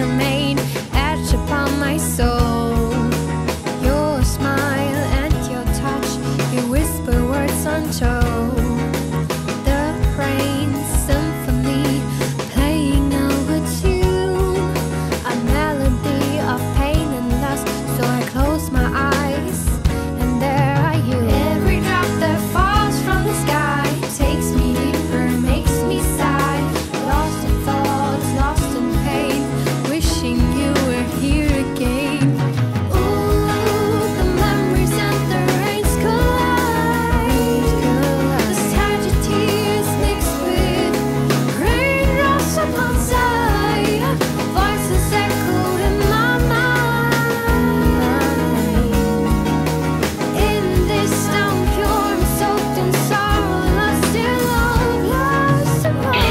remain etched upon my soul. Your smile and your touch, you whisper words untold. The rain symphony playing over tune, a melody of pain and lust. So I close my eyes and there are you. Every drop that falls from the sky takes me deeper, makes me sigh. Lost in thoughts, lost in pain, wishing you were here again. Ooh, the memories and the rains collide. The tragedies mixed with raindrops upon side. Voices echo in my mind. In this town pure and soaked in sorrow, lost in love, lost in love.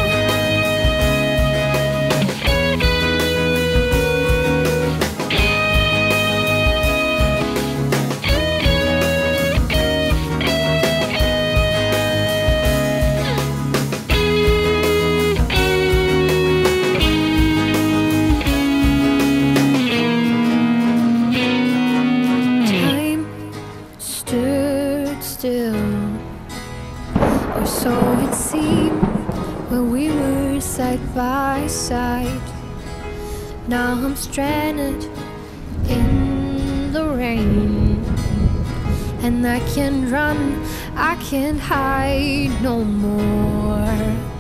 Time stood still, or so it seemed, when we were side by side. Now I'm stranded in the rain, and I can't run, I can't hide no more.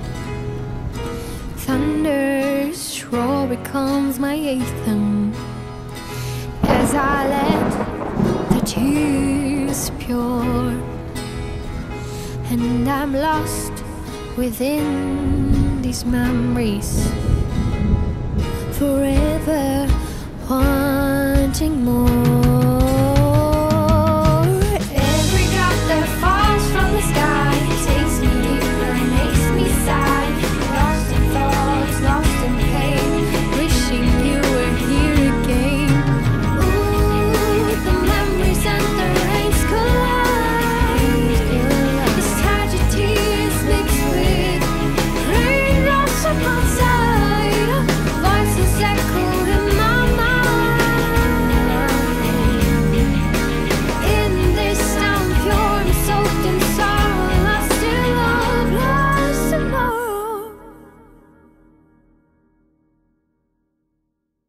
Thunder's roar becomes my anthem as I let the tears pour, and I'm lost within these memories, forever wanting more.